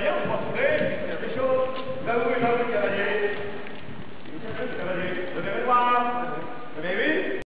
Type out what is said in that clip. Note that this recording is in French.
bien, on va trouver, il y a des choses. J'avoue, cavalier. Cavalier. Levez les bras. Levez, oui.